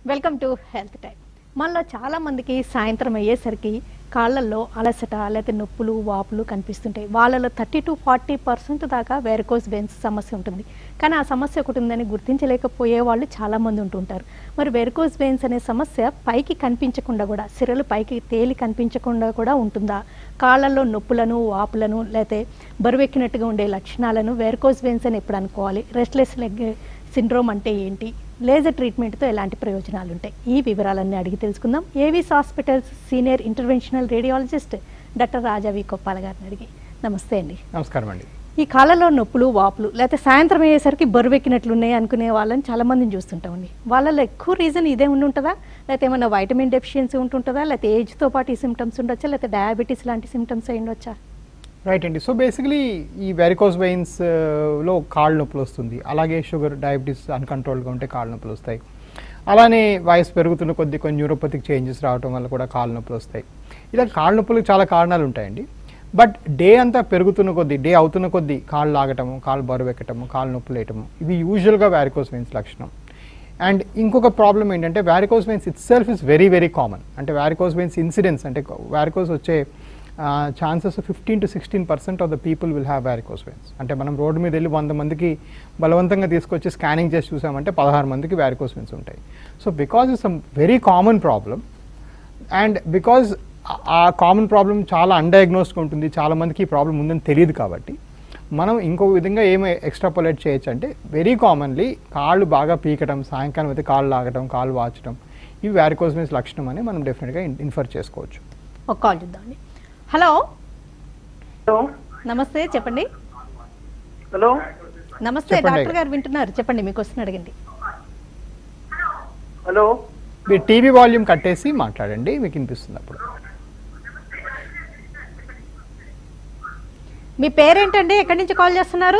Welcome to health time. మనలో చాలా మందికి సాయంత్రం అయ్యేసరికి కాళ్ళల్లో అలసట లేకపోతే నొప్పులు వాపులు కనిపిస్తుంటాయి. వాళ్ళలో 30 to 40% దాకా వెరికోస్ వెయిన్స్ సమస్య ఉంటుంది. కానీ ఆ సమస్య ఒకటి ఉందని గుర్తించలేకపోయే వాళ్ళు చాలామంది ఉంటుంటారు. మరి వెరికోస్ వెయిన్స్ అనే సమస్య పైకి కనిపించకుండా కూడా, సిరలు పైకి తేలి కనిపించకుండా కూడా ఉంటుందా? కాళ్ళల్లో నొప్పులను వాపులను లేకపోతే బరువెక్కినట్టుగా ఉండే లక్షణాలను వెరికోస్ వెయిన్స్ అని ఎప్పుడు అనుకోవాలి? రెస్ట్లెస్ లెగ్ సిండ్రోమ్ అంటే ఏంటి? లేజర్ ట్రీట్మెంట్తో ఎలాంటి ప్రయోజనాలు ఉంటాయి? ఈ వివరాలన్నీ అడిగి తెలుసుకుందాం. Avis hospitals senior interventional radiologist doctor Raja V Koppala గారిని అడిగి. నమస్తే అండి. నమస్కారం అండి. ఈ కాళ్ళలో నొప్పులు వాపులు లేకపోతే సాయంత్రం అయ్యేసరికి బరువెక్కినట్లున్నాయి అనుకునే వాళ్ళని చాలా మందిని చూస్తుంటామండి. వాళ్ళలో ఎక్కువ రీజన్ ఇదే ఉంటుందా, లేకపోతే ఏమైనా వైటమిన్ డెఫిషియన్సీ ఉంటుంటుందా, లేకపోతే ఏజ్తో పాటు ఈ సిమ్టమ్స్ ఉండొచ్చా, లేకపోతే డయాబెటీస్ లాంటి సిమ్టమ్స్ అయి ఉండొచ్చా? రైట్ అండి. సో బేసికలీ ఈ వెరికోస్ వెయిన్స్లో కాళ్ళు నొప్పులు వస్తుంది. అలాగే షుగర్ డయాబెటీస్ అన్కంట్రోల్గా ఉంటే కాళ్ళు నొప్పులు వస్తాయి. అలానే వయసు పెరుగుతున్న కొద్ది కొన్ని న్యూరోపతిక్ చేంజెస్ రావడం వల్ల కూడా కాళ్ళు నొప్పులు వస్తాయి. ఇలా కాళ్ళ నొప్పులకు చాలా కారణాలు ఉంటాయండి. బట్ డే అంతా పెరుగుతున్న కొద్దీ, డే అవుతున్న కొద్దీ కాళ్ళు లాగటము, కాళ్ళు బరువు ఎక్కటము, కాళ్ళు నొప్పులు వేయటము, ఇవి యూజువల్గా వెరికోస్ వెయిన్స్ లక్షణం. అండ్ ఇంకొక ప్రాబ్లం ఏంటంటే varicose veins itself is very very common. అంటే వెరికోస్ వెయిన్స్ ఇన్సిడెన్స్ అంటే వెరికోస్ వచ్చే chances 15 to 16% of the people will have varicose veins. అంటే మనం రోడ్డు మీద వెళ్ళి 100 మందికి బలవంతంగా తీసుకొచ్చి స్కానింగ్ చేసి చూసామంటే 16 మందికి వెరికోస్ వెయిన్స్ ఉంటాయి. So because it's very common problem and because ఆ కామన్ ప్రాబ్లం చాలా అన్డయాగ్నోస్డ్గా ఉంటుంది, చాలా మందికి ఈ ప్రాబ్లం ఉందని తెలియదు. కాబట్టి మనం ఇంకో విధంగా ఏమి ఎక్స్ట్రాపోలేట్ చేయొచ్చు అంటే వెరీ కామన్లీ కాళ్ళు బాగా పీకటం, సాయంకాలం అయితే కాళ్ళు లాగటం, కాళ్ళు వాచడం, ఇవి వెరికోస్ వెయిన్స్ లక్షణం అని మనం డెఫినెట్గా ఇన్ఫర్ చేసుకోవచ్చు. ఒక కాల్ చూద్దామండి. హలో హలో నమస్తే, చెప్పండి. హలో నమస్తే, డాక్టర్ గారు వింటున్నారు, చెప్పండి, మీ క్వశ్చన్ అడగండి. హలో మీరు టీవీ వాల్యూమ్ కట్టేసి మాట్లాడండి, మీకు వినిపిస్తుంది అప్పుడు. మీ పేరేంటండి, ఎక్కడి నుంచి కాల్ చేస్తున్నారు?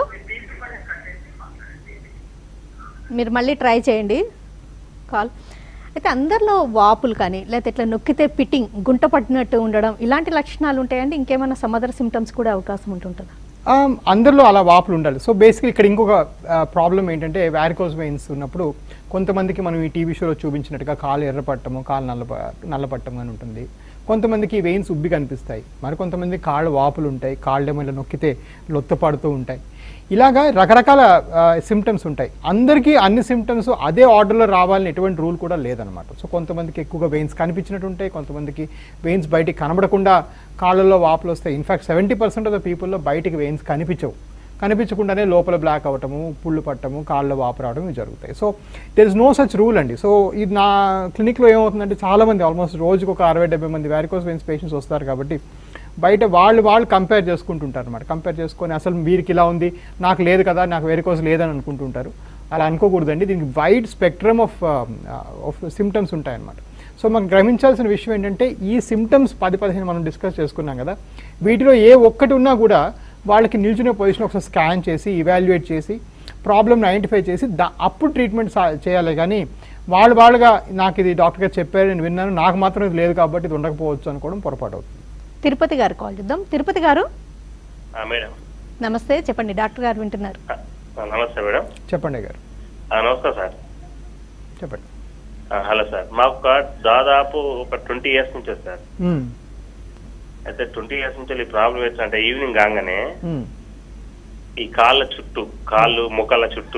మీరు మళ్ళీ ట్రై చేయండి కాల్. అయితే అందరిలో వాపులు కానీ లేకపోతే ఇట్లా నొక్కితే పిట్టింగ్ గుంట పట్టినట్టు ఉండడం ఇలాంటి లక్షణాలు ఉంటాయండి? ఇంకేమైనా సమ్ సిమ్టమ్స్ కూడా అవకాశం ఉంటుందా? అందరిలో అలా వాపులు ఉండాలి. సో బేసిక్లీ ఇక్కడ ఇంకొక ప్రాబ్లం ఏంటంటే వెరికోస్ వెయిన్స్ ఉన్నప్పుడు కొంతమందికి మనం ఈ టీవీ షోలో చూపించినట్టుగా కాళ్ళు ఎర్రపట్టము, కాళ్ళు నల్లపట్టం అని ఉంటుంది. కొంతమందికి వెయిన్స్ ఉబ్బి కనిపిస్తాయి, మరి కొంతమంది కాళ్ళు వాపులు ఉంటాయి, కాళ్ళు ఏమైనా నొక్కితే లొత్తపడుతూ ఉంటాయి. ఇలాగా రకరకాల సిమ్టమ్స్ ఉంటాయి. అందరికీ అన్ని సిమ్టమ్స్ అదే ఆర్డర్లో రావాలని ఎటువంటి రూల్ కూడా లేదనమాట. సో కొంతమందికి ఎక్కువగా వెయిన్స్ కనిపించినట్టు ఉంటాయి, కొంతమందికి వెయిన్స్ బయటికి కనబడకుండా కాళ్ళల్లో వాపులు వస్తాయి. ఇన్ఫ్యాక్ట్ 70% ఆఫ్ ద పీపుల్లో బయటికి వెయిన్స్ కనిపించకుండానే లోపల బ్లాక్ అవ్వటము, పుళ్ళు పట్టము, కాళ్ళలో వాపు రావడం ఇవి జరుగుతాయి. So there is no such rule అండి. సో ఇది నా క్లినిక్లో ఏమవుతుందంటే చాలామంది ఆల్మోస్ట్ రోజుకు ఒక 60-70 మంది వెరికోస్ వెయిన్స్ పేషెంట్స్ వస్తారు. కాబట్టి బయట వాళ్ళు కంపేర్ చేసుకుంటుంటారు అనమాట. కంపేర్ చేసుకొని అసలు వీరికి ఇలా ఉంది, నాకు లేదు కదా, నాకు వెరికోస్ లేదని అనుకుంటుంటారు. అలా అనుకోకూడదండి. దీనికి వైడ్ స్పెక్ట్రమ్ ఆఫ్ సిమ్టమ్స్ ఉంటాయన్నమాట. సో మనం గ్రహించాల్సిన విషయం ఏంటంటే ఈ సిమ్టమ్స్ 10-15 మనం డిస్కస్ చేసుకున్నాం కదా, వీటిలో ఏ ఒక్కటి ఉన్నా కూడా వాళ్ళకి నిల్చునే పొజిషన్ ఒకసారి స్కాన్ చేసి ఇవాల్యుయేట్ చేసి ప్రాబ్లమ్ని ఐడెంటిఫై చేసి అప్పుడు ట్రీట్మెంట్ చేయాలి. కానీ వాళ్ళుగా నాకు ఇది డాక్టర్ గారు చెప్పారు, నేను విన్నాను, నాకు మాత్రం ఇది లేదు కాబట్టి ఇది ఉండకపోవచ్చు అనుకోవడం పొరపాటు అవుతుంది. తిరుపతి గారు కాల్ చేద్దాం. తిరుపతి గారు మేడం నమస్తే, చెప్పండి, డాక్టర్ గారు వింటున్నారు. నమస్తే మేడం. చెప్పండి గారు. నమస్కారం సార్. చెప్పండి. హలో సార్, మాకు దాదాపు ఒక 20 years నుంచి సార్. అయితే 20 years నుంచి ఈ ప్రాబ్లం ఏంటంటే ఈవినింగ్ కాగానే ఈ కాళ్ళ చుట్టూ, మోకాళ్ళ చుట్టూ,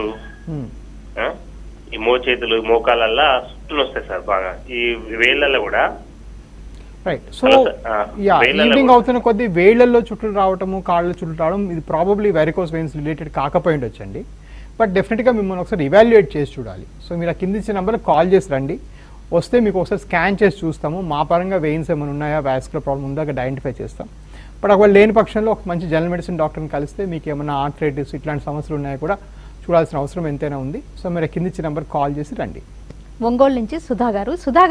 ఈ మోచేతులు మోకాళ్ళల్లో చుట్టూ వస్తాయి సార్ బాగా. ఈ వేళ్ళల్లో కూడా రైట్. సో ఈవినింగ్ అవుతున్న కొద్దీ వేళ్లలో చుట్టూ రావటము, కాళ్ళ చుట్టూ రావడం, ఇది ప్రాబబ్లీ వెరికోస్ వెయిన్స్ రిలేటెడ్ కాకపోయి ఉండొచ్చండి. బట్ డెఫినెట్గా మిమ్మల్ని ఒకసారి ఇవాల్యుయేట్ చేసి చూడాలి. సో మీరు ఆ కింద ఇచ్చిన నెంబర్కి కాల్ చేసి రండి. వస్తే మీకు ఒకసారి స్కాన్ చేసి చూస్తాము. మా పరంగా వెయిన్స్ ఏమైనా ఉన్నాయా, వాస్కులర్ ప్రాబ్లం ఉందా అక్కడ ఐడెంటిఫై చేస్తాం. బట్ ఒకవేళ లేని పక్షంలో ఒక మంచి జనరల్ మెడిసిన్ డాక్టర్ని కలిస్తే మీకు ఏమైనా ఆర్థరైటిస్ ఇట్లాంటి సమస్యలు ఉన్నాయో కూడా చూడాల్సిన అవసరం ఎంతైనా ఉంది. సో మీరు కింద ఇచ్చిన నెంబర్కి కాల్ చేసి రండి. ఒంగోలు నుంచి సుధా గారు.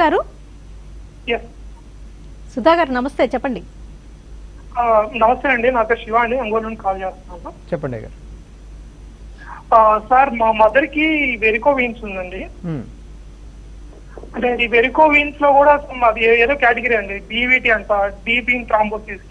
సుధా గారు నమస్తే, చెప్పండి. నమస్తే అండి, నా పేరు శివ అండి, ఒంగోలు నుండి కాల్ చేస్తున్నాను. చెప్పండి గారు. సార్ మా మదర్ కి వెరికో వీన్స్ ఉందండి. అంటే ఈ వెరికో వీన్స్ లో కూడా అది ఏదో కేటగిరీ అండి, డీవీటీ అంట, డీప్ ఇన్ థ్రాంబోసిస్.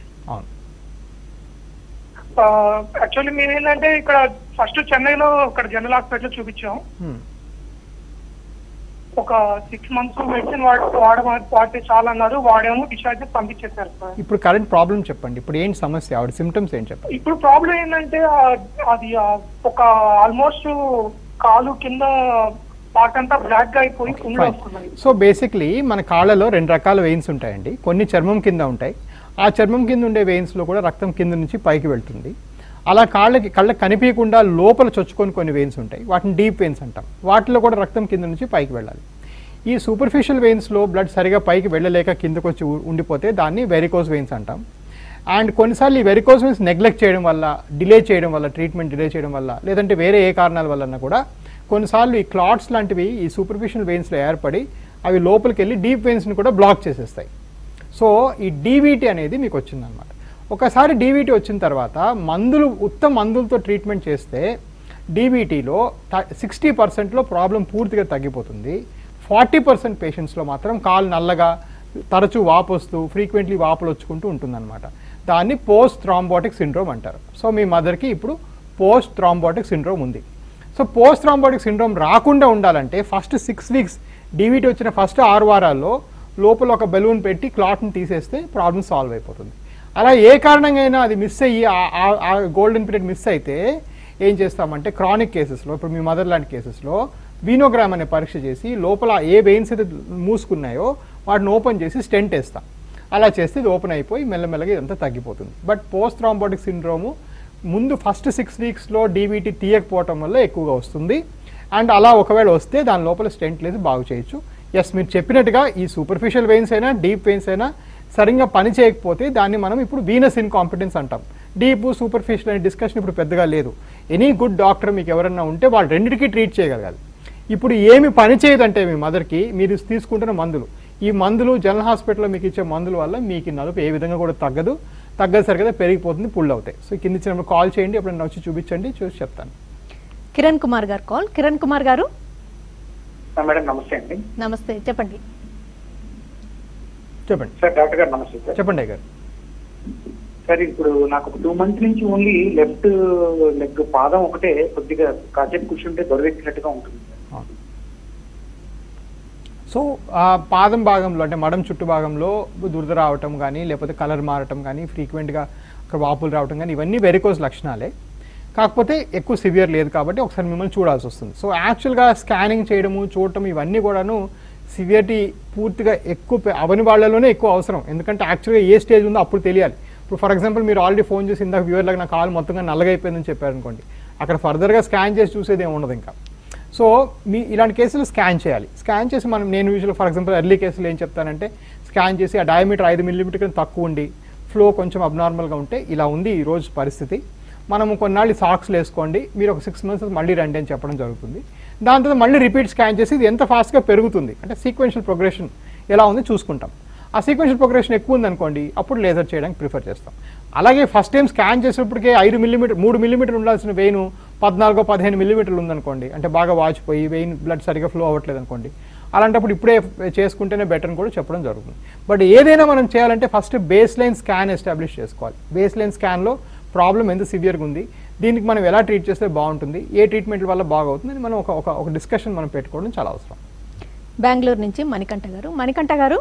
యాక్చువల్లీ మేము ఏంటంటే ఇక్కడ ఫస్ట్ చెన్నైలో ఇక్కడ జనరల్ హాస్పిటల్ చూపించాం. ఒక 6 months మెడిసిన్ వాడితే చాలా అన్నారు. వాడేమో డిశ్చార్జ్ పంపించేశారు సార్. ఇప్పుడు కరెంట్ ప్రాబ్లం చెప్పండి. ఇప్పుడు ఏంటి సమస్య? ఆవిడ సిమ్టమ్స్ ఏంటి చెప్పండి. ఇప్పుడు ప్రాబ్లం ఏంటంటే అది ఒక ఆల్మోస్ట్ కాలు కింద పార్ట్ అంతా బ్లాక్ గా అయిపోయి పుండ్లు వస్తున్నాయి. సో బేసిక్లీ మన కాళ్ళలో 2 రకాల వెయిన్స్ ఉంటాయండి. కొన్ని చర్మం కింద ఉంటాయి. ఆ చర్మం కింద ఉండే వెయిన్స్లో కూడా రక్తం కింద నుంచి పైకి వెళ్తుంది. అలా కళ్ళకి కనిపించకుండా లోపల చొచ్చుకొని కొన్ని వెయిన్స్ ఉంటాయి. వాటిని డీప్ వెయిన్స్ అంటాం. వాటిలో కూడా రక్తం కింద నుంచి పైకి వెళ్ళాలి. ఈ సూపర్ఫిషియల్ వెయిన్స్లో బ్లడ్ సరిగా పైకి వెళ్ళలేక కిందకు వచ్చి ఉండిపోతే దాన్ని వెరికోస్ వెయిన్స్ అంటాం. అండ్ కొన్నిసార్లు ఈ వెరికోస్ వెయిన్స్ నెగ్లెక్ట్ చేయడం వల్ల, డిలే చేయడం వల్ల, ట్రీట్మెంట్ డిలే చేయడం వల్ల, లేదంటే వేరే ఏ కారణాల వలన కూడా కొన్నిసార్లు ఈ క్లాట్స్ లాంటివి ఈ సూపర్ఫిషియల్ వెయిన్స్లో ఏర్పడి అవి లోపలికి వెళ్ళి డీప్ వెయిన్స్ని కూడా బ్లాక్ చేసేస్తాయి. సో ఈ డీవీటీ అనేది మీకు వచ్చిందనమాట. ఒకసారి డీవీటీ వచ్చిన తర్వాత ఉత్తమ మందులతో ట్రీట్మెంట్ చేస్తే డీవీటీలో 60%లో ప్రాబ్లం పూర్తిగా తగ్గిపోతుంది. 40% పేషెంట్స్లో మాత్రం కాలు నల్లగా, తరచూ వాపు వస్తూ, ఫ్రీక్వెంట్లీ వాపులు వచ్చుకుంటూ ఉంటుందన్నమాట. దాన్ని పోస్ట్ థ్రాంబోటిక్ సిండ్రోమ్ అంటారు. సో మీ మదర్కి ఇప్పుడు పోస్ట్ థ్రాంబోటిక్ సిండ్రోమ్ ఉంది. సో పోస్ట్ థ్రాంబోటిక్ సిండ్రోమ్ రాకుండా ఉండాలంటే ఫస్ట్ 6 weeks డీవీటీ వచ్చిన ఫస్ట్ 6 వారాల్లో లోపల ఒక బెలూన్ పెట్టి క్లాట్ని తీసేస్తే ప్రాబ్లం సాల్వ్ అయిపోతుంది. అలా ఏ కారణంగా అది మిస్ అయ్యి ఆ గోల్డెన్ పీరియడ్ మిస్ అయితే ఏం చేస్తామంటే క్రానిక్ కేసెస్లో, ఇప్పుడు మీ మదర్ లాంటి కేసెస్లో వీనోగ్రామ్ అనే పరీక్ష చేసి లోపల ఏ వెయిన్స్ అయితే మూసుకున్నాయో వాటిని ఓపెన్ చేసి స్టెంట్ వేస్తాం. అలా చేస్తే ఇది ఓపెన్ అయిపోయి మెల్లమెల్లగా ఇదంతా తగ్గిపోతుంది. బట్ పోస్ట్ థ్రాంబోటిక్ సిండ్రోము ముందు ఫస్ట్ 6 weeksలో డీవీటీ తీయకపోవటం వల్ల ఎక్కువగా వస్తుంది. అండ్ అలా ఒకవేళ వస్తే దాని లోపల స్టెంట్ లేదు బాగు చేయొచ్చు. ఎస్, మీరు చెప్పినట్టుగా ఈ సూపర్ఫిషియల్ వెయిన్స్ అయినా డీప్ వెయిన్స్ అయినా సరిగ్గా పని చేయకపోతే దాన్ని మనం ఇప్పుడు వీనస్ ఇన్కాంపిటెన్స్ అంటాం. డీప్ సూపర్ఫిషియల్ అనే డిస్కషన్ ఇప్పుడు పెద్దగా లేదు. ఎనీ గుడ్ డాక్టర్ మీకు ఎవరన్నా ఉంటే వాళ్ళు రెండింటికి ట్రీట్ చేయగలగాలి. ఇప్పుడు ఏమి పని చేయదంటే మీ మదర్కి మీరు తీసుకుంటున్న మందులు, ఈ మందులు జనరల్ హాస్పిటల్లో మీకు ఇచ్చే మందుల వల్ల మీకు నలుపు ఏ విధంగా కూడా తగ్గదు పెరిగిపోతుంది, పుల్ అవుతాయి. సో కింద ఇచ్చినప్పుడు కాల్ చేయండి, ఎప్పుడైనా వచ్చి చూపించండి, చూసి చెప్తాను. కిరణ్ కుమార్ గారు కాల్. కిరణ్ కుమార్ గారు మేడం నమస్తే అండి. నమస్తే, చెప్పండి. సార్ డాక్టర్ గారు నమస్తే సార్. చెప్పండి గారు. సార్ ఇప్పుడు నాకు ఒక 2 months నుంచి ఓన్లీ లెఫ్ట్ లెగ్ పాదం ఒకటే కొద్దిగా కాసేపు కూర్చుంటే దొరవెక్కినట్టుగా ఉంటుంది. సో ఆ పాదం భాగంలో అంటే మడం చుట్టూ భాగంలో దురద రావటం కానీ, లేకపోతే కలర్ మారటం కానీ, ఫ్రీక్వెంట్గా అక్కడ వాపులు రావటం కానీ, ఇవన్నీ వెరికోస్ లక్షణాలే. కాకపోతే ఎక్కువ సివియర్ లేదు కాబట్టి ఒకసారి మిమ్మల్ని చూడాల్సి వస్తుంది. సో యాక్చువల్గా స్కానింగ్ చేయడము, చూడటం ఇవన్నీ కూడాను సివియరిటీ పూర్తిగా ఎక్కువ అవని వాళ్ళలోనే ఎక్కువ అవసరం. ఎందుకంటే యాక్చువల్గా ఏ స్టేజ్ ఉందో అప్పుడు తెలియాలి. ఇప్పుడు ఫర్ ఎగ్జాంపుల్ మీరు ఆల్రెడీ ఫోన్ చేసి ఇందాక వ్యూవర్లకు నా కాలు మొత్తంగా నల్లగా అయిపోయిందని చెప్పారనుకోండి, అక్కడ ఫర్దర్గా స్కాన్ చేసి చూసేది ఏమి ఉండదు ఇంకా. సో ఇలాంటి కేసులు స్కాన్ చేయాలి. స్కాన్ చేసి నేను యూజువల్గా ఫర్ ఎగ్జాంపుల్ ఎర్లీ కేసులు ఏం చెప్తానంటే స్కాన్ చేసి ఆ డయామీటర్ 5 mm కన్నా తక్కువ ఉండి ఫ్లో కొంచెం అబ్నార్మల్గా ఉంటే ఇలా ఉంది ఈరోజు పరిస్థితి, మనము కొన్నాళ్ళు సాక్స్లు వేసుకోండి, మీరు ఒక 6 months మళ్ళీ రండి అని చెప్పడం జరుగుతుంది. దాని తర్వాత మళ్ళీ రిపీట్ స్కాన్ చేసి ఇది ఎంత ఫాస్ట్గా పెరుగుతుంది అంటే సీక్వెన్షియల్ ప్రోగ్రెషన్ ఎలా ఉంది చూసుకుంటాం. ఆ సీక్వెన్షియల్ ప్రోగ్రెషన్ ఎక్కువ ఉందనుకోండి అప్పుడు లేజర్ చేయడానికి ప్రిఫర్ చేస్తాం. అలాగే ఫస్ట్ టైం స్కాన్ చేసేప్పటికే 3 mm ఉండాల్సిన వెయిన్ 14-15 mm ఉందనుకోండి, అంటే బాగా వాచిపోయి వెయిన్ బ్లడ్ సరిగా ఫ్లో అవ్వట్లేదు అనుకోండి, అలాంటప్పుడు ఇప్పుడే చేసుకుంటేనే బెటర్ అని కూడా చెప్పడం జరుగుతుంది. బట్ ఏదైనా మనం చేయాలంటే first base line scan establish చేసుకోవాలి. బేస్ లైన్ స్కాన్లో ప్రాబ్లం ఎంత సివియర్గా ఉంది, దీనికి మనం ఎలా ట్రీట్ చేస్తే బాగుంటుంది, ఏ ట్రీట్మెంట్ వల్ల బాగవుతుంది అని మనం ఒక డిస్కషన్ మనం పెట్టుకోవడం చాలా అవసరం. బెంగళూరు నుంచి మణికంఠ గారు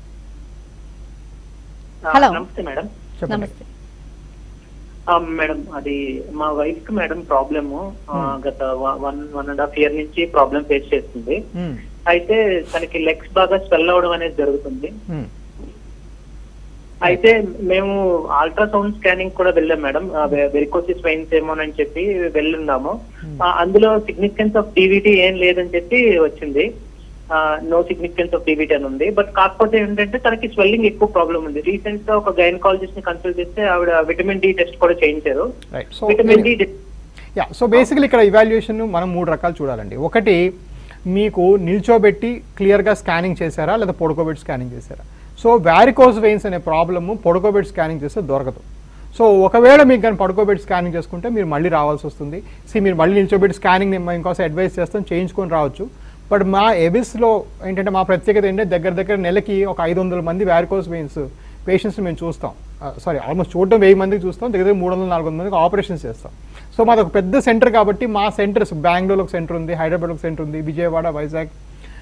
హలో. నమస్తే మేడం. నమస్తే మేడం, అది మా వైఫ్ కి మేడం ప్రాబ్లము గత 1.5 year నుంచి ప్రాబ్లం ఫేస్ చేస్తుంది. అయితే తనకి లెగ్స్ బాగా స్వెల్ అవడం అనేది జరుగుతుంది. అయితే మేము అల్ట్రాసౌండ్ స్కానింగ్ కూడా వెళ్ళాం మేడం, వెరికోసిస్ వెయిన్స్ ఏమోనని చెప్పి వెళ్ళున్నాము. అందులో సిగ్నిఫికెన్స్ ఆఫ్ డీవీటీ ఏం లేదని చెప్పి వచ్చింది, నో సిగ్నిఫికెన్స్ ఆఫ్ డీవీటీ అని ఉంది. బట్ కాకపోతే ఏంటంటే తనకి స్వెల్లింగ్ ఎక్కువ ప్రాబ్లం ఉంది. రీసెంట్ గా ఒక గైనకాలజిస్ట్ ని కన్సల్ట్ చేస్తే ఆవిడ విటమిన్ డి టెస్ట్ కూడా చేయించారు. విటమిన్ డి సో బేసికలీ ఇక్కడ ఇవాల్యుయేషన్ మనం 3 రకాలు చూడాలండి. ఒకటి, మీకు నిల్చోబెట్టి క్లియర్గా స్కానింగ్ చేశారా లేదా పడుకోబెట్టి స్కానింగ్ చేశారా. సో వ్యారికోస్ వెయిన్స్ అనే ప్రాబ్లము పడుకోబెట్టి స్కానింగ్ చేస్తే దొరకదు. సో ఒకవేళ మీకు కానీ పడుకోబెట్టి స్కానింగ్ చేసుకుంటే మీరు మళ్ళీ రావాల్సి వస్తుంది. మీరు మళ్ళీ నిల్చోబెట్టి స్కానింగ్ ఇంకోసం అడ్వైస్ చేస్తాం, చేయించుకొని రావచ్చు. బట్ మా ఎబిస్లో ఏంటంటే మా ప్రత్యేకత ఏంటంటే దగ్గర నెలకి ఒక 500 మంది వ్యారికోస్ వెయిన్స్ పేషెంట్స్ని మేము చూస్తాం. ఆల్మోస్ట్ చూడడం 1000 మందికి చూస్తాం, దగ్గర 300-400 మందికి ఆపరేషన్స్ చేస్తాం. సో మాది ఒక పెద్ద సెంటర్ కాబట్టి మా సెంటర్స్ బెంగళూరులో ఒక సెంటర్ ఉంది, హైదరాబాద్లో ఒక సెంటర్ ఉంది, విజయవాడ, వైజాగ్,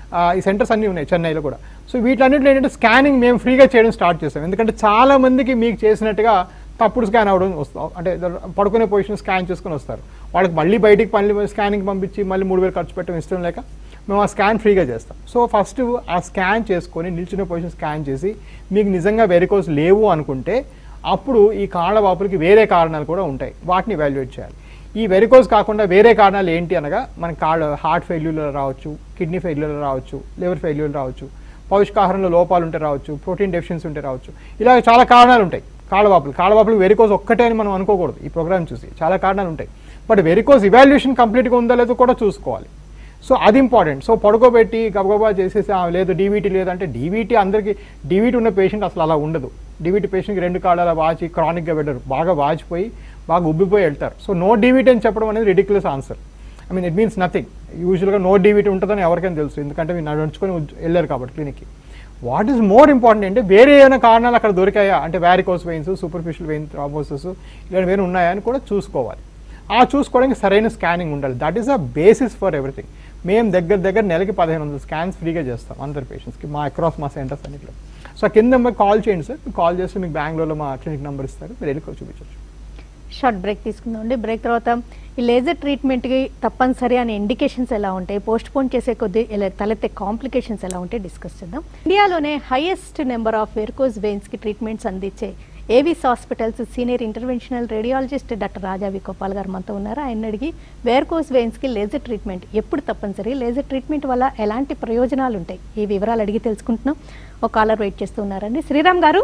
ఈ సెంటర్స్ అన్నీ ఉన్నాయి చెన్నైలో కూడా. సో వీటన్నిటిలో ఏంటంటే స్కానింగ్ మేము ఫ్రీగా చేయడం స్టార్ట్ చేసాం. ఎందుకంటే చాలా మందికి మీకు చేసినట్టుగా తప్పుడు స్కాన్ అవ్వడం వస్తాం, అంటే పడుకునే పొజిషన్ స్కాన్ చేసుకుని వస్తారు. వాళ్ళకి మళ్ళీ బయటికి స్కానింగ్ పంపించి మళ్ళీ 3,000 ఖర్చు పెట్టడం ఇష్టం లేక మేము ఆ స్కాన్ ఫ్రీగా చేస్తాం. సో ఫస్ట్ ఆ స్కాన్ చేసుకొని నిల్చునే పొజిషన్ స్కాన్ చేసి మీకు నిజంగా వెరికోస్ లేవు అనుకుంటే అప్పుడు ఈ కాళ్ళ వాపులకి వేరే కారణాలు కూడా ఉంటాయి, వాటిని ఎవాల్యుయేట్ చేయాలి. ఈ వెరికోస్ కాకుండా వేరే కారణాలు ఏంటి అనగా మన కాళ్ళ హార్ట్ ఫెయిల్యూర్లో రావచ్చు, కిడ్నీ ఫెయిల్యూర్లో రావచ్చు, లివర్ ఫెయిల్యూర్ రావచ్చు, పౌష్టికాహారంలో లోపాలు ఉంటే రావచ్చు, ప్రోటీన్ డెఫిషియన్సీ ఉంటే రావచ్చు. ఇలా చాలా కారణాలు ఉంటాయి కాళ్ళవాపులు వెరికోస్ ఒక్కటే అని మనం అనుకోకూడదు. ఈ ప్రోగ్రామ్ చూసి చాలా కారణాలు ఉంటాయి. బట్ వెరికోస్ ఇవాల్యుయేషన్ కంప్లీట్గా ఉందా లేదో కూడా చూసుకోవాలి. సో అది ఇంపార్టెంట్. సో పడుకోబెట్టి గబగబా చేసేసి లేదు డీవీటీ లేదంటే డీవీటీ అందరికీ డీవీటీ ఉన్న పేషెంట్ అసలు అలా ఉండదు. డీవీటీ పేషెంట్కి 2 కాళ్ళు అలా వాచి క్రానిక్గా వెళ్ళరు, బాగా వాచిపోయి బాగా ఉబ్బిపోయి వెళ్తారు. సో నో డీవీటీ అని చెప్పడం అనేది ridiculous answer. I mean it means nothing. యూజువల్గా నో డీవీటీ ఉంటుందని ఎవరికైనా తెలుసు, ఎందుకంటే మీరు నడుచుకొని వెళ్ళారు కాబట్టి క్లినిక్కి. వాట్ ఈస్ మోర్ ఇంపార్టెంట్ అంటే వేరే ఏమైనా కారణాలు అక్కడ దొరికాయా అంటే varicose veins, superficial vein thrombosis ఇలాంటివి ఏమైనా ఉన్నాయా అని కూడా చూసుకోవాలి. ఆ చూసుకోవడానికి సరైన స్కానింగ్ ఉండాలి. That is a basis for everything. మేము దగ్గర నెలకి 1,500 స్కాన్స్ ఫ్రీగా చేస్తాం అందరి పేషెంట్స్కి అక్రాస్ మా సెంటర్స్ అన్నిట్లో. సో కింద నెంబర్ కాల్ చేయండి సార్, కాల్ చేస్తే మీకు బెంగళూరులో మా క్లినిక్ నెంబర్ ఇస్తారు, మీరు వెళ్ళి చూపించవచ్చు. షార్ట్ బ్రేక్ తీసుకుందామండి. బ్రేక్ తర్వాత ఈ లేజర్ ట్రీట్మెంట్కి తప్పనిసరి అనే ఇండికేషన్స్ ఎలా ఉంటాయి, పోస్ట్ పోన్ చేసే కొద్దీ తలెత్తే కాంప్లికేషన్స్ ఎలా ఉంటాయి డిస్కస్ చేద్దాం. ఇండియాలోనే హైయెస్ట్ నెంబర్ ఆఫ్ వెరికోస్ వెయిన్స్కి ట్రీట్మెంట్స్ అందించే Avis hospitals senior interventional radiologist doctor Raja V Gopal garu మనతో ఉన్నారు. ఆయన అడిగి వెరికోస్ వెయిన్స్కి లేజర్ ట్రీట్మెంట్ ఎప్పుడు తప్పనిసరి, లేజర్ ట్రీట్మెంట్ వల్ల ఎలాంటి ప్రయోజనాలు ఉంటాయి, ఈ వివరాలు అడిగి తెలుసుకుంటున్నాం. ఒక కాలర్ వెయిట్ చేస్తూ ఉన్నారండి. శ్రీరామ్ గారు,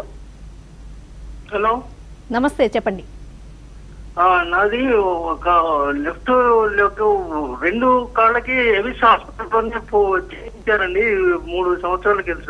హలో నమస్తే, చెప్పండి. నాది ఒక లెఫ్ట్ 2 కాళ్ళకి ఎవిస్ హాస్పిటల్లోనే చేయించారండి 3 సంవత్సరాల కింద.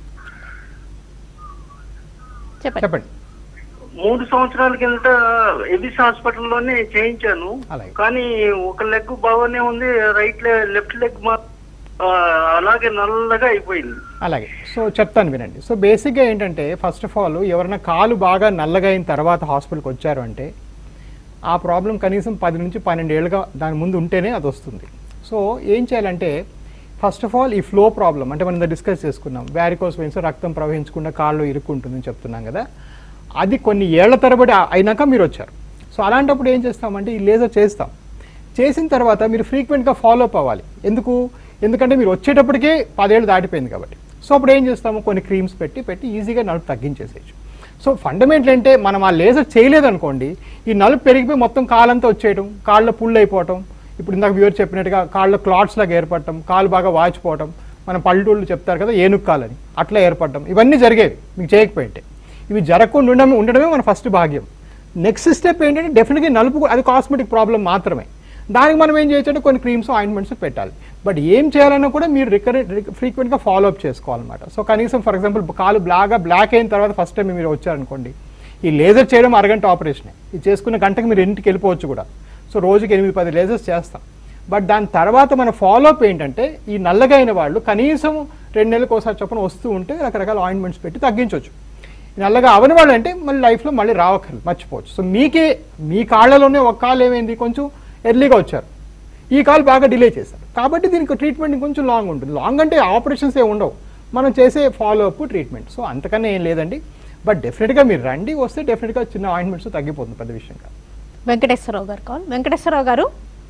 చెప్పండి. 3 సంవత్సరాల కిందట ఎవిస్ హాస్పిటల్లోనే చేయించాను. కానీ ఒక లెగ్ బాగానే ఉంది, లెఫ్ట్ లెగ్ అలాగే నల్లగా అయిపోయింది. అలాగే. సో చెప్తాను వినండి. సో బేసిక్గా ఏంటంటే ఫస్ట్ ఆఫ్ ఆల్ ఎవరైనా కాలు బాగా నల్లగా అయిన తర్వాత హాస్పిటల్కి వచ్చారు అంటే ఆ ప్రాబ్లం కనీసం 10 నుంచి 12 ఏళ్ళుగా దాని ముందు ఉంటేనే అది వస్తుంది. సో ఏం చేయాలంటే ఫస్ట్ ఆఫ్ ఆల్ ఈ ఫ్లో ప్రాబ్లం అంటే మనం డిస్కస్ చేసుకున్నాం, వ్యారికోస్ వెయిన్స్ రక్తం ప్రవహించకుండా కాళ్ళు ఇరుక్కుంటుందని చెప్తున్నాం కదా, అది కొన్ని ఏళ్ల తరబడి అయినాక మీరు వచ్చారు. సో అలాంటప్పుడు ఏం చేస్తామంటే ఈ లేజర్ చేస్తాం. చేసిన తర్వాత మీరు ఫ్రీక్వెంట్గా ఫాలోఅప్ అవ్వాలి. ఎందుకంటే మీరు వచ్చేటప్పటికే 10 ఏళ్ళు దాటిపోయింది కాబట్టి. సో అప్పుడు ఏం చేస్తాము, కొన్ని క్రీమ్స్ పెట్టి ఈజీగా నలుపు తగ్గించేసేయచ్చు. సో ఫండమెంటల్ అంటే మనం ఆ లేజర్ చేయలేదనుకోండి, ఈ నలుపు పెరిగిపోయి మొత్తం కాలంతా వచ్చేయడం, కాళ్ళ పుళ్ళు అయిపోవటం, ఇప్పుడు ఇందాక వ్యూవర్ చెప్పినట్టుగా కాళ్ళ క్లాట్స్ లాగా ఏర్పడటం, కాలు బాగా వాచిపోవటం, మన పల్లెటూళ్ళు చెప్తారు కదా ఏనుక్కాలని, అట్లా ఏర్పడటం, ఇవన్నీ జరిగేవి మీకు చేయకపోయింటే. ఇవి జరగకుండా ఉండడమే మన ఫస్ట్ భాగ్యం. నెక్స్ట్ స్టెప్ ఏంటంటే డెఫినెట్గా నలుపు, అది కాస్మెటిక్ ప్రాబ్లం మాత్రమే. దానికి మనం ఏం చేయొచ్చు అంటే కొన్ని క్రీమ్స్ ఆయింట్మెంట్స్ పెట్టాలి. బట్ ఏం చేయాలన్నా కూడా మీరు ఫ్రీక్వెంట్గా ఫాలోఅప్ చేసుకోవాలన్నమాట. సో కనీసం ఫర్ ఎగ్జాంపుల్ కాలు బ్లాక్ అయిన తర్వాత ఫస్ట్ టైం మీరు వచ్చారనుకోండి, ఈ లేజర్ చేయడం అరగంట ఆపరేషనే, ఇది చేసుకున్న గంటకి మీరు ఇంటికి వెళ్ళిపోవచ్చు కూడా. సో రోజుకి 8-10 లేజర్స్ చేస్తాం. బట్ దాని తర్వాత మన ఫాలోఅప్ ఏంటంటే ఈ నల్లగా అయిన వాళ్ళు కనీసం 2 నెలలకు ఒకసారి చొప్పున వస్తూ ఉంటే రకరకాల ఆయింట్మెంట్స్ పెట్టి తగ్గించవచ్చు. నల్లగా అవని వాళ్ళు అంటే మళ్ళీ లైఫ్లో మళ్ళీ రావక్కర్లేదు, మర్చిపోవచ్చు. సో మీ కాళ్ళలోనే ఒక కాలు ఏమైంది, కొంచెం ఎర్లీగా వచ్చారు, ఈ కాలు బాగా డిలే చేశారు కాబట్టి దీనికి ట్రీట్మెంట్ కొంచెం లాంగ్ ఉంటుంది. లాంగ్ అంటే ఆపరేషన్స్ ఏ ఉండవు, మనం చేసే ఫాలోఅప్ ట్రీట్మెంట్. సో అంతకన్నా ఏం లేదండి. బట్ డెఫినెట్గా మీరు రండి, వస్తే డెఫినెట్గా చిన్న ఆయింట్మెంట్స్ తగ్గిపోతుంది, పెద్ద విషయం కాదు. వెంకటేశ్వరరావు గారు కాల్. వెంకటేశ్వరరావు గారు,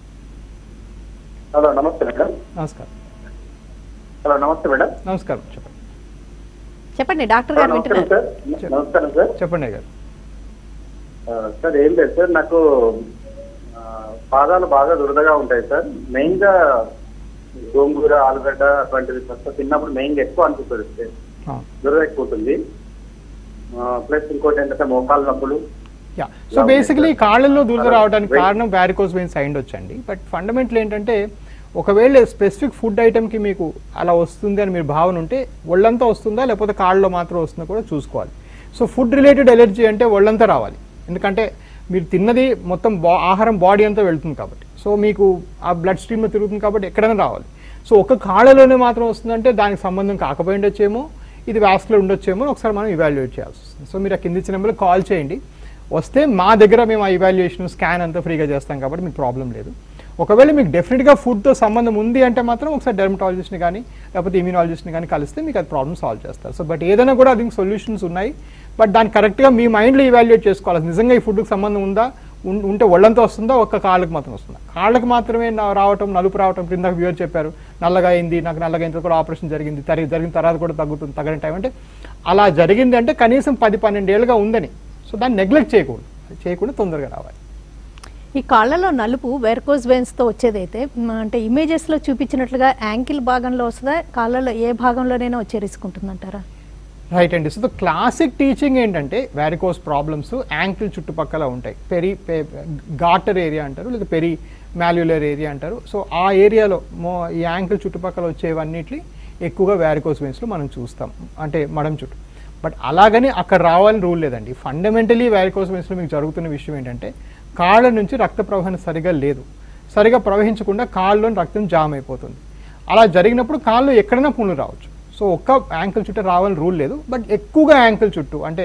హలో నమస్తే మేడం. నమస్కారం. హలో నమస్తే మేడం. నమస్కారం, చెప్పండి. డాక్టర్ గారు వింటున్నారు. నమస్కారం సార్. చెప్పండి గారు. సార్ ఏం లేదు సార్, నాకు పాదాలు బాగా దురదగా ఉంటాయి సార్. మెయిన్ గా గోంగూర, ఆలుగడ్డ అటువంటివి తిన్నప్పుడు మెయిన్ గా ఎక్కువ అనిపిస్తుంది సార్, దురద ఎక్కువ ఉంటుంది. ప్లస్ ఇంకోటి ఏంటంటే మోకాలు నొప్పులు. సో బేసికలీ కాళ్ళల్లో దురద రావడానికి కారణం వ్యారికోస్ వెయిన్స్ అయి వచ్చండి. బట్ ఫండమెంటల్ ఏంటంటే ఒకవేళ స్పెసిఫిక్ ఫుడ్ ఐటమ్కి మీకు అలా వస్తుంది అని మీరు భావన ఉంటే ఒళ్ళంతా వస్తుందా లేకపోతే కాళ్ళలో మాత్రం వస్తుందో కూడా చూసుకోవాలి. సో ఫుడ్ రిలేటెడ్ ఎలర్జీ అంటే ఒళ్ళంతా రావాలి, ఎందుకంటే మీరు తిన్నది మొత్తం ఆహారం బాడీ అంతా వెళ్తుంది కాబట్టి. సో మీకు ఆ బ్లడ్ స్ట్రీమ్లో తిరుగుతుంది కాబట్టి ఎక్కడైనా రావాలి. సో ఒక కాళ్ళలోనే మాత్రం వస్తుందంటే దానికి సంబంధం కాకపోయి ఉండొచ్చేమో, ఇది వాస్కులర్ ఉండొచ్చేమో ఒకసారి మనం ఇవాల్యుయేట్ చేయాల్సి వస్తుంది. సో మీరు ఆ కింద ఇచ్చిన నెంబర్కి కాల్ చేయండి, వస్తే మా దగ్గర మేము ఆ ఇవాల్యుయేషన్ స్కాన్ అంతా ఫ్రీగా చేస్తాం కాబట్టి మీకు ప్రాబ్లం లేదు. ఒకవేళ మీకు డెఫినెట్గా ఫుడ్తో సంబంధం ఉంది అంటే మాత్రం ఒకసారి డెర్మటాలజిస్ట్ని కానీ లేకపోతే ఇమ్యూనాలజిస్ట్ని కానీ కలిస్తే మీకు అది ప్రాబ్లమ్ సాల్వ్ చేస్తారు. సో బట్ ఏదైనా కూడా అది సొల్యూషన్స్ ఉన్నాయి, బట్ దాన్ని కరెక్ట్గా మీ మైండ్లో ఇవాల్యుయేట్ చేసుకోవాలి. నిజంగా ఈ ఫుడ్కి సంబంధం ఉందా, ఉంటే ఒళ్ళంతా వస్తుందా, ఒక్క కాళ్ళకి మాత్రం వస్తుందా. కాళ్ళకి మాత్రమే రావటం, నలుపు రావటం, క్రింద వ్యూవర్ చెప్పారు నల్లగా అయింది, నాకు నల్లగా అయిన తర్వాత కూడా ఆపరేషన్ జరిగింది, జరిగిన తర్వాత కూడా తగ్గని టైం అంటే అలా జరిగింది అంటే కనీసం 10-12 ఏళ్ళుగా ఉందని. సో దాన్ని నెగ్లెక్ట్ చేయకుండా తొందరగా రావాలి. ఈ కాళ్ళలో నలుపు వెర్కోజ్ వెయిన్స్తో వచ్చేదైతే అంటే ఇమేజెస్లో చూపించినట్లుగా యాంకిల్ భాగంలో వస్తుందా, కాళ్ళలో ఏ భాగంలోనైనా వచ్చే రిస్క్ ఉంటుందంటారా? రైట్ అండి. సో క్లాసిక్ టీచింగ్ ఏంటంటే వ్యారికోస్ ప్రాబ్లమ్స్ యాంకిల్ చుట్టుపక్కల ఉంటాయి. గాటర్ ఏరియా అంటారు, లేదా పెరి మాల్యులర్ ఏరియా అంటారు. సో ఆ ఏరియాలో ఈ యాంకిల్ చుట్టుపక్కల వచ్చేవన్నిటి ఎక్కువగా వ్యారికోస్ వెయిన్స్లో మనం చూస్తాం, అంటే మడం చుట్టూ. బట్ అలాగని అక్కడ రావాలని రూల్ లేదండి. ఫండమెంటలీ వ్యారికోస్ వెయిన్స్లో మీకు జరుగుతున్న విషయం ఏంటంటే కాళ్ళ నుంచి రక్త ప్రవహణ సరిగా ప్రవహించకుండా కాళ్ళలోని రక్తం జామ్ అయిపోతుంది. అలా జరిగినప్పుడు కాళ్ళు ఎక్కడైనా పుండ్లు రావచ్చు. సో ఒక్క యాంకిల్ చుట్టూ రావాలని రూల్ లేదు, బట్ ఎక్కువగా యాంకిల్ చుట్టూ అంటే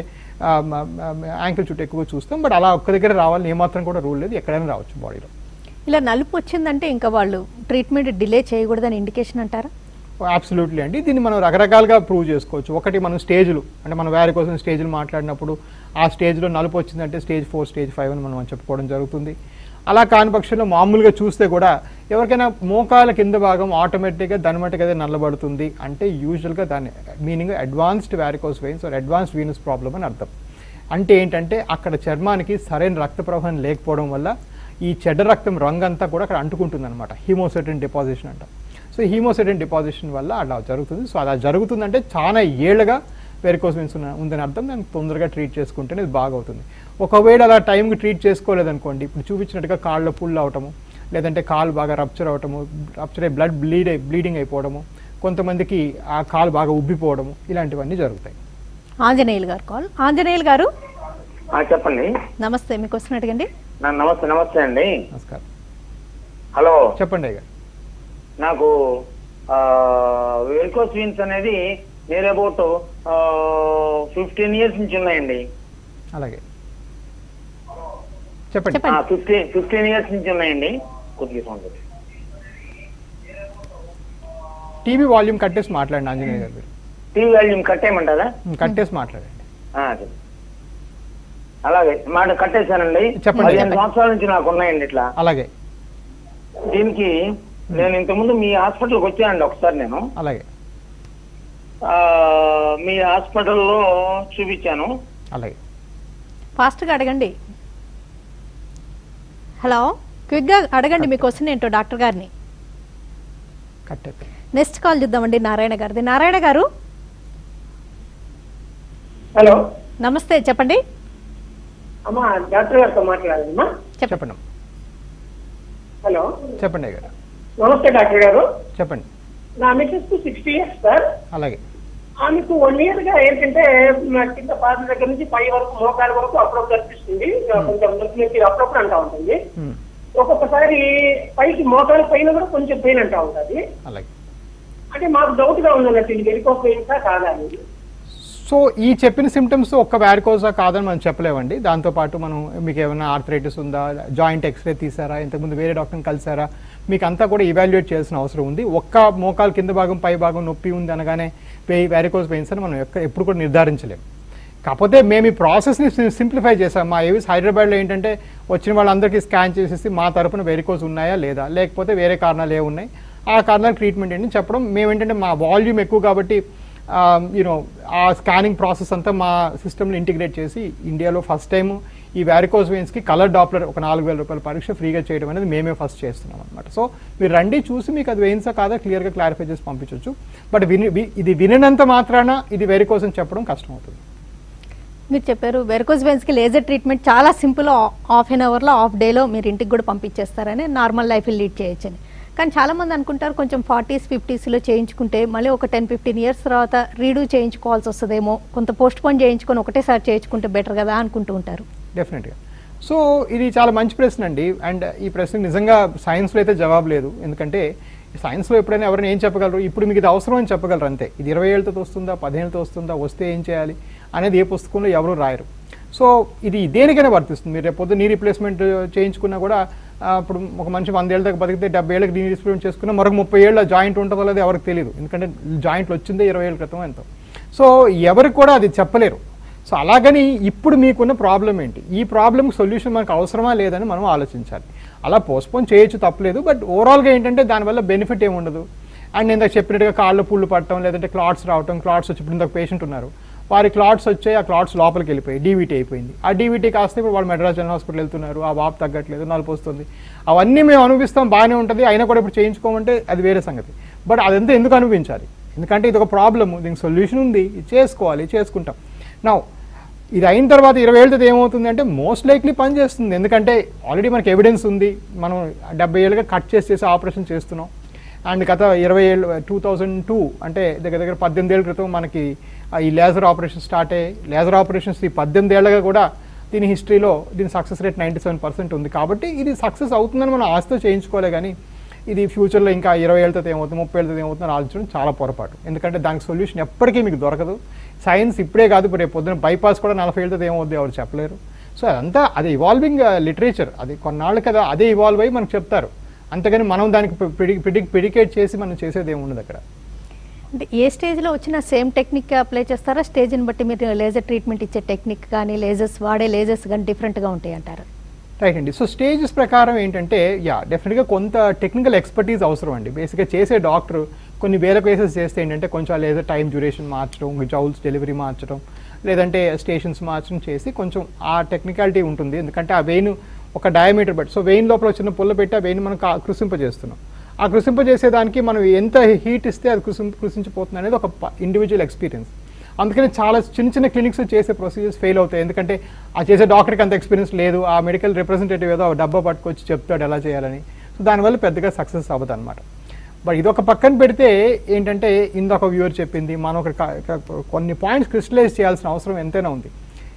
యాంకిల్ చుట్టూ ఎక్కువ చూస్తాం. బట్ అలా ఒక్క దగ్గర రావాలని ఏమాత్రం కూడా రూల్ లేదు, ఎక్కడైనా రావచ్చు బాడీలో. ఇలా నలుపు వచ్చిందంటే ఇంకా వాళ్ళు ట్రీట్మెంట్ డిలే చేయకూడదని ఇండికేషన్ అంటారా? అబ్సల్యూట్లీ అండి. దీన్ని మనం రకరకాలుగా ప్రూవ్ చేసుకోవచ్చు. ఒకటి మనం స్టేజ్లు, అంటే మనం వ్యారికోస్ స్టేజ్లు మాట్లాడినప్పుడు ఆ స్టేజ్లో నలుపు వచ్చిందంటే స్టేజ్ 4, స్టేజ్ 5 అని మనం చెప్పుకోవడం జరుగుతుంది. అలా కాని పక్షంలో మామూలుగా చూస్తే కూడా ఎవరికైనా మోకాల కింద భాగం ఆటోమేటిక్గా దానిమట్టుగా నల్లబడుతుంది అంటే యూజువల్గా దాని meaning advanced varicose veins or advanced venous problem అని అర్థం. అంటే ఏంటంటే అక్కడ చర్మానికి సరైన రక్త ప్రవాహం లేకపోవడం వల్ల ఈ చెడ్డ రక్తం రంగు అంతా కూడా అక్కడ అంటుకుంటుంది అనమాట. హీమోసైటిన్ డిపాజిషన్ అంటాం. సో హీమోసైటిన్ డిపాజిషన్ వల్ల అలా జరుగుతుంది. సో అలా జరుగుతుందంటే చాలా ఏళ్ళుగా వెరికోస్ వెయిన్స్ ఉందని అర్థం. దాన్ని తొందరగా ట్రీట్ చేసుకుంటేనే ఇది బాగా అవుతుంది. ఒకవేళ అలా టైంకి ట్రీట్ చేసుకోలేదనుకోండి, ఇప్పుడు చూపించినట్టుగా కాళ్ళలో పుల్ అవటము, లేదంటే కాలు బాగా రప్చర్ అవటము, రప్చర్ అయ్యి బ్లీడింగ్ అయిపోవడము, కొంతమందికి ఆ కాలు బాగా ఉబ్బిపోవడము, ఇలాంటివన్నీ జరుగుతాయి. ఆంజనేయులు గారు కాల్. ఆంజనేయులు గారు చెప్పండి. నమస్తే, మీకు క్వశ్చన్ అడగండి. నమస్తే అండి. నమస్కారం. హలో, చెప్పండి అయ్య. నాకు వెరికోస్ వెయిన్స్ అనేది నియర్ అబౌట్ 15 years నుంచి ఉన్నాయండి. అలాగే చెప్పండి. 15 years నుంచి ఉన్నాయండి. కొద్దిగా టీవీ వాల్యూమ్ కట్టేసి మాట్లాడండి ఆంజనేయ గారు. టీవీ వాల్యూమ్ కట్టేయమంటారా? కట్టేసి మాట్లాడండి. అలాగే మాట కట్టేశానండి. చెప్పండి. 15 సంవత్సరాల నుంచి నాకు ఉన్నాయండి ఇట్లా. అలాగే దీనికి నేను ఇంతకుముందు మీ హాస్పిటల్కి వచ్చానండి ఒకసారి. నేను అలాగే మీ హాస్పిటల్లో చూపించాను. అలాగే ఫాస్ట్గా అడగండి. హలో, క్విక్గా అడగండి మీ క్వశ్చన్ ఏంటో డాక్టర్ గారిని. నెక్స్ట్ కాల్ చూద్దామండి నారాయణ గారిది. నారాయణ గారు హలో, నమస్తే, చెప్పండి. అమ్మా డాక్టర్ గారితో మాట్లాడాలమ్మా. చెప్పండి. హలో, చెప్పండి గారు. నమస్తే డాక్టర్ గారు. చెప్పండి. నా మిసెస్ 60 years సార్. అలాగే ఆమెకు 1 year గా ఏంటంటే కింద పాద దగ్గర నుంచి పై వరకు మోకాల వరకు అప్పుడప్పుడు కనిపిస్తుంది, కొంచెం నొప్పి అప్పుడప్పుడు అంటా ఉంటుంది. ఒక్కొక్కసారి పైకి మోకాల పైన కూడా కొంచెం పెయిన్ అంటా ఉంటుంది. అలాగే అంటే మాకు డౌట్ గా ఉందన్నట్టు ఇది వెరికోస్ వెయిన్సా కాదా అని. సో ఈ చెప్పిన సిమ్టమ్స్ ఒక్క వ్యారికోసా కాదని మనం చెప్పలేమండి. దాంతోపాటు మనం మీకు ఏమైనా ఆర్థరైటిస్ ఉందా, జాయింట్ ఎక్స్రే తీసారా, ఇంతకుముందు వేరే డాక్టర్ని కలిసారా, మీకు అంతా కూడా ఇవాల్యుయేట్ చేయాల్సిన అవసరం ఉంది. ఒక్క మోకాలు కింద భాగం పై భాగం నొప్పి ఉంది అనగానే వ్యారికోస్ వెయిన్స్ అని మనం ఎప్పుడు కూడా నిర్ధారించలేము. కాకపోతే మేము ఈ ప్రాసెస్ని సింప్లిఫై చేసాం. మా ఏవిస్ హైదరాబాద్లో ఏంటంటే వచ్చిన వాళ్ళందరికీ స్కాన్ చేసేసి మా తరపున వెరికోస్ ఉన్నాయా లేదా, లేకపోతే వేరే కారణాలు ఏ ఉన్నాయి, ఆ కారణాలు ట్రీట్మెంట్ ఏంటి చెప్పడం. మేమేంటంటే మా వాల్యూమ్ ఎక్కువ కాబట్టి యూనో ఆ స్కానింగ్ ప్రాసెస్ అంతా మా సిస్టమ్లో ఇంటిగ్రేట్ చేసి ఇండియాలో ఫస్ట్ టైం ఈ వ్యారికోస్ వెయిన్స్కి కలర్ డాప్లర్ ఒక 4,000 రూపాయల పరీక్ష ఫ్రీగా చేయడం అనేది మేమే ఫస్ట్ చేస్తున్నాం అనమాట. సో మీరు రండి, చూసి మీకు అది వెయిన్సా కాదా క్లియర్గా క్లారిఫై చేసి పంపించవచ్చు. బట్ ఇది వినినంత మాత్రాన ఇది వెరికోస్ అని చెప్పడం కష్టం అవుతుంది. మీరు చెప్పారు వెరికోస్ వెయిన్స్కి లేజర్ ట్రీట్మెంట్ చాలా సింపుల్, హాఫ్ అన్ అవర్లో హాఫ్ డేలో మీరు ఇంటికి కూడా పంపించేస్తారని, నార్మల్ లైఫ్ లీడ్ చేయొచ్చని. కానీ చాలామంది అనుకుంటారు కొంచెం 40s 50sలో చేయించుకుంటే మళ్ళీ ఒక 10-15 years తర్వాత రీడూ చేయించుకోవాల్సి వస్తుందేమో, కొంత పోస్ట్ పోన్ చేయించుకొని ఒకటేసారి చేయించుకుంటే బెటర్ కదా అనుకుంటూ ఉంటారు. డెఫినెట్గా. సో ఇది చాలా మంచి ప్రశ్న అండి. అండ్ ఈ ప్రశ్నకు నిజంగా సైన్స్లో అయితే జవాబు లేదు. ఎందుకంటే సైన్స్లో ఎప్పుడైనా ఎవరైనా ఏం చెప్పగలరు, ఇప్పుడు మీకు ఇది అవసరం అని చెప్పగలరు అంతే. ఇది 20 ఏళ్ళతో వస్తుందా, 15 ఏళ్ళతో వస్తుందా, వస్తే ఏం చేయాలి అనేది ఏ పుస్తకంలో ఎవరు రాయరు. సో ఇది దేనికైనా వర్తిస్తుంది. మీరు రేపు పొద్దున్న నీ రీప్లేస్మెంట్ చేయించుకున్నా కూడా ఇప్పుడు ఒక మనిషి 100 ఏళ్ళ దాకా బతికితే 70 ఏళ్ళకి నీ రీప్లేస్మెంట్ చేసుకున్నా మరొక 30 ఏళ్ళ జాయింట్ ఉంటుందో లేదో ఎవరికి తెలియదు, ఎందుకంటే జాయింట్లు వచ్చిందే 20 ఏళ్ళ క్రితం ఎంతో. సో ఎవరికి కూడా అది చెప్పలేరు. సో అలాగని ఇప్పుడు మీకున్న ప్రాబ్లం ఏంటి, ఈ ప్రాబ్లమ్కి సొల్యూషన్ మనకు అవసరమా లేదని మనం ఆలోచించాలి. అలా పోస్ట్పోన్ చేయొచ్చు, తప్పలేదు. బట్ ఓవరాల్గా ఏంటంటే దానివల్ల బెనిఫిట్ ఏమి ఉండదు. అండ్ నేను ఇందాక చెప్పినట్టుగా కాళ్ళు పుళ్ళు పట్టడం, లేదంటే క్లాట్స్ రావటం, క్లాట్స్ వచ్చి ఇప్పుడు ఇందాక పేషెంట్ ఉన్నారు, వారి క్లాట్స్ వచ్చాయి, ఆ క్లాట్స్ లోపలికి వెళ్ళిపోయి డీవీటీ అయిపోయింది. ఆ డీవీటీ కాస్త ఇప్పుడు వాళ్ళు మెడ్రాస్ జనరల్ హాస్పిటల్ వెళ్తున్నారు, ఆ వాపు తగ్గట్లేదు, నలుపు వస్తుంది. అవన్నీ మేము అనుభవిస్తాం, బాగానే ఉంటుంది, అయినా కూడా ఇప్పుడు చేయించుకోమంటే అది వేరే సంగతి. బట్ అదంతా ఎందుకు అనుభవించాలి, ఎందుకంటే ఇది ఒక ప్రాబ్లము, దీనికి సొల్యూషన్ ఉంది, ఇది చేసుకోవాలి, చేసుకుంటాం. నా ఇది అయిన తర్వాత 20 ఏళ్ళతో ఏమవుతుంది అంటే మోస్ట్ లైక్లీ పని చేస్తుంది, ఎందుకంటే ఆల్రెడీ మనకి ఎవిడెన్స్ ఉంది. మనం 70 ఏళ్ళుగా కట్ చేసి ఆపరేషన్ చేస్తున్నాం. అండ్ గత 20 ఏళ్ళు 2002 అంటే దగ్గర 18 ఏళ్ళ క్రితం మనకి ఈ లేజర్ ఆపరేషన్ స్టార్ట్ అయ్యాయి. లేజర్ ఆపరేషన్స్ ఈ 18 ఏళ్ళగా కూడా దీని హిస్టరీలో దీని సక్సెస్ రేట్ 97% ఉంది. కాబట్టి ఇది సక్సెస్ అవుతుందని మనం ఆశతో చేయించుకోలే, కానీ ఇది ఫ్యూచర్లో ఇంకా 20 ఏళ్ళతో ఏమవుతుంది, 30 ఏళ్ళతో ఏమవుతుందని ఆలోచించడం చాలా పొరపాటు. ఎందుకంటే దానికి సొల్యూషన్ ఎప్పటికీ మీకు దొరకదు. సైన్స్ ఇప్పుడే కాదు, ఇప్పుడు రేపు పొద్దున బైపాస్ కూడా 40 ఏళ్ళతో ఏమవుతుంది ఎవరు చెప్పలేరు. సో అదంతా అది ఇవాల్వింగ్ లిటరేచర్, అది కొన్నాళ్ళు కదా అదే ఇవాల్వ్ అయ్యి మనకు చెప్తారు. అంతేగాని మనం దానికి ప్రిడికేట్ చేసి మనం చేసేది ఏముండదు అక్కడ. అంటే ఏ స్టేజ్లో వచ్చినా సేమ్ టెక్నిక్ అప్లై చేస్తారా, స్టేజ్ని బట్టి మీరు లేజర్ ట్రీట్మెంట్ ఇచ్చే టెక్నిక్ కానీ లేజర్స్ వాడే లేజర్స్ కానీ డిఫరెంట్గా ఉంటాయి అంటారు? రైట్ అండి. సో స్టేజెస్ ప్రకారం ఏంటంటే డెఫినెట్గా కొంత టెక్నికల్ ఎక్స్పర్టీస్ అవసరం అండి. బేసిక్గా చేసే డాక్టర్ కొన్ని వేల కేసెస్ చేస్తే ఏంటంటే కొంచెం లేజర్ టైం డ్యూరేషన్ మార్చడం, జౌల్స్ డెలివరీ మార్చడం, లేదంటే స్టేషన్స్ మార్చడం చేసి కొంచెం ఆ టెక్నికాలిటీ ఉంటుంది. ఎందుకంటే ఆ వెయిన్ ఒక డయామీటర్ బట్టి, సో వెయిన్ లోపల చిన్న పుల్ల పెట్టి ఆ వెయిన్ మనం కృషింపజేస్తున్నాం. ఆ కృషింపజేసేదానికి మనం ఎంత హీట్ ఇస్తే అది కృషించిపోతుంది అనేది ఒక ఇండివిజువల్ ఎక్స్పీరియన్స్. అందుకని చాలా చిన్న క్లినిక్స్ చేసే ప్రొసీజర్స్ ఫెయిల్ అవుతాయి, ఎందుకంటే ఆ చేసే డాక్టర్కి అంత ఎక్స్పీరియన్స్ లేదు, ఆ మెడికల్ రిప్రజెంటేటివ్ ఏదో డబ్బా పట్టుకొచ్చి చెప్తాడు ఎలా చేయాలని. సో దానివల్ల పెద్దగా సక్సెస్ అవ్వదు అనమాట. బట్ ఇదొక పక్కన పెడితే ఏంటంటే ఇందాక వ్యూవర్ చెప్పింది, మనం ఒక కొన్ని పాయింట్స్ క్రిస్టలైజ్ చేయాల్సిన అవసరం ఎంతైనా ఉంది.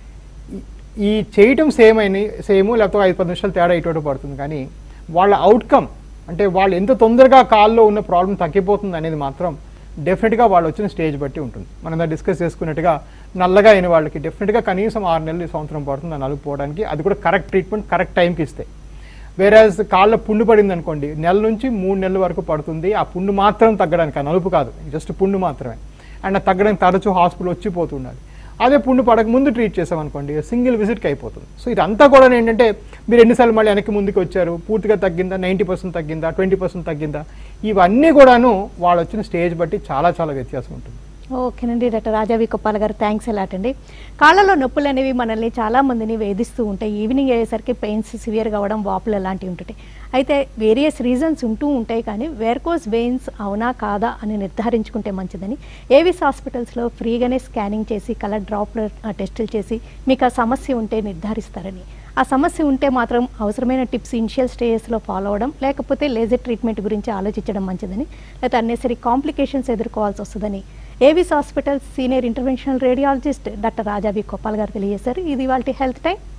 ఈ చేయటం సేమ్ లేకపోతే 5-10 నిమిషాలు తేడా ఇటు పడుతుంది, కానీ వాళ్ళ అవుట్కమ్ అంటే వాళ్ళు ఎంత తొందరగా కాల్లో ఉన్న ప్రాబ్లం తగ్గిపోతుంది అనేది మాత్రం డెఫినెట్గా వాళ్ళు వచ్చిన స్టేజ్ బట్టి ఉంటుంది. మనం డిస్కస్ చేసుకున్నట్టుగా నల్లగా అయిన వాళ్ళకి డెఫినెట్గా కనీసం 6 నెలలు సంవత్సరం పడుతుంది ఆ నలుపు పోవడానికి, అది కూడా కరెక్ట్ ట్రీట్మెంట్ కరెక్ట్ టైంకి ఇస్తే. వేరేజ్ కాళ్ళ పుండు పడింది అనుకోండి, 1 నెల నుంచి 3 నెలల వరకు పడుతుంది ఆ పుండు మాత్రం తగ్గడానికి, ఆ నలుపు కాదు, జస్ట్ పుండు మాత్రమే. అండ్ తగ్గడానికి తరచూ హాస్పిటల్ వచ్చిపోతుండాలి. అదే పుండు పడక ముందు ట్రీట్ చేసామనుకోండి సింగిల్ విజిట్కి అయిపోతుంది. సో ఇదంతా కూడా ఏంటంటే మీరు ఎన్నిసార్లు మళ్ళీ వెనక్కి ముందుకు వచ్చారు, పూర్తిగా తగ్గిందా, 90% తగ్గిందా, 20% తగ్గిందా, ఇవన్నీ కూడాను వాళ్ళు వచ్చిన స్టేజ్ బట్టి చాలా చాలా వ్యత్యాసం ఉంటుంది. ఓకేనండి. Doctor Raja V Koppala garu, thanks a lot అండి. కాళ్ళలో నొప్పులు అనేవి మనల్ని చాలా మందిని వేధిస్తూ ఉంటాయి. ఈవినింగ్ అయ్యేసరికి పెయిన్స్ సివియర్గా అవ్వడం, వాపులు అలాంటివి ఉంటాయి. అయితే వేరియస్ రీజన్స్ ఉంటూ ఉంటాయి, కానీ వెర్కోస్ వెయిన్స్ అవునా కాదా అని నిర్ధారించుకుంటే మంచిదని ఏవిస్ హాస్పిటల్స్లో ఫ్రీగానే స్కానింగ్ చేసి కలర్ డ్రాప్లర్ టెస్టులు చేసి మీకు ఆ సమస్య ఉంటే నిర్ధారిస్తారని. ఆ సమస్య ఉంటే మాత్రం అవసరమైన టిప్స్ ఇనిషియల్ స్టేజెస్లో ఫాలో అవ్వడం, లేకపోతే లేజర్ ట్రీట్మెంట్ గురించి ఆలోచించడం మంచిదని, లేకపోతే అన్నెసరీ కాంప్లికేషన్స్ ఎదుర్కోవాల్సి వస్తుందని Avis hospital senior interventional radiologist doctor Raja V Koppala garu తెలియజేశారు. ఇది వాళ్ళ హెల్త్ టైం.